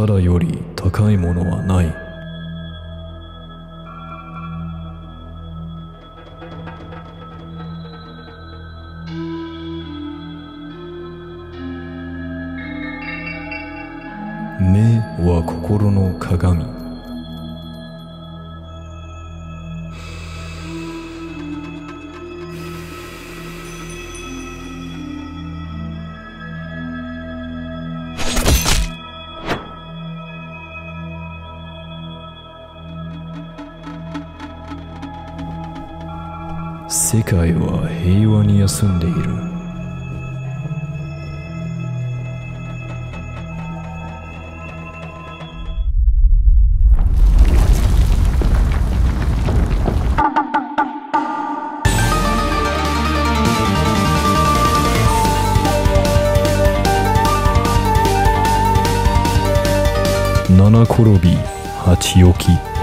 肌より高いものはない。目は心の鏡。世界は平和に休んでいる。七転び八起き。